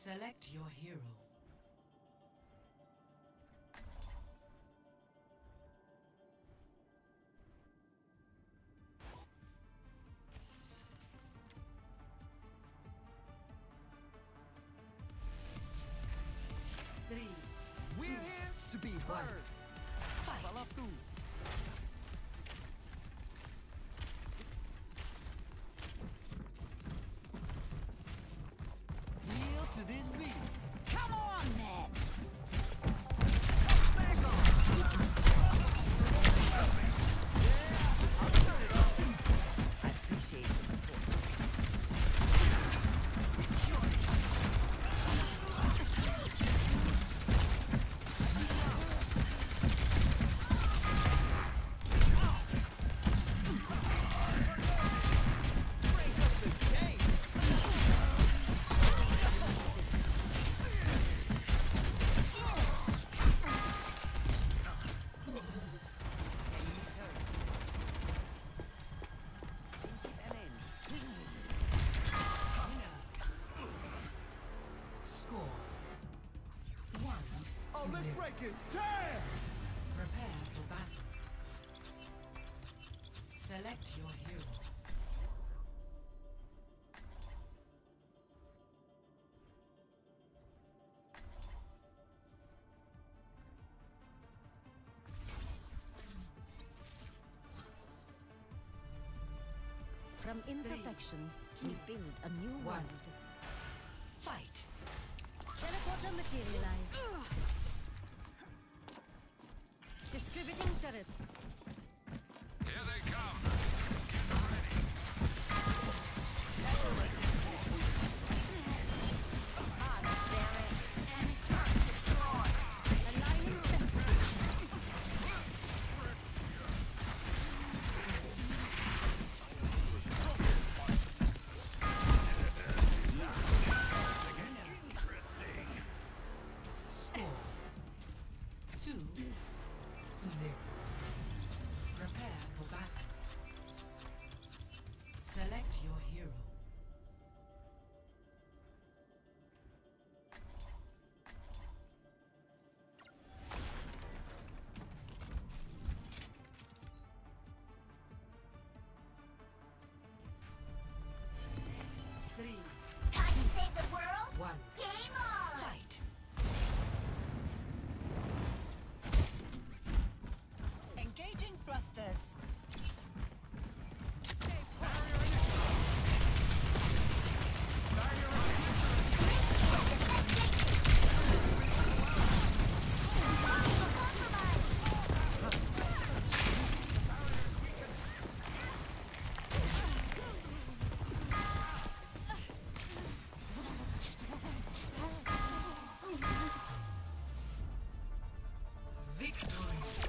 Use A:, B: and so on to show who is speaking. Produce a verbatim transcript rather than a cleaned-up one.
A: Select your hero. Three.
B: We're here to be heard.
A: Fight.
B: Fala tu. Heel to this beat.
C: Come on, then!
B: Back on.
C: I appreciate the support.
B: Break up the game.
A: Score. One.
B: Oh, let's
A: zero.
B: break it. Damn!
A: Prepare for battle. Select your hero.
C: From imperfection, we build a new
A: One.
C: world.
A: Fight.
C: Teleporter materialized. Distributing turrets.
D: Here they come. Get ready.
C: Aligning sensors.
A: Score. Two. Zero. Prepare for battle. Select your hero. Three.
E: Time to save the world?
A: One.
E: Game on!
A: Fight.
C: Engaging thrusters.
A: Victory.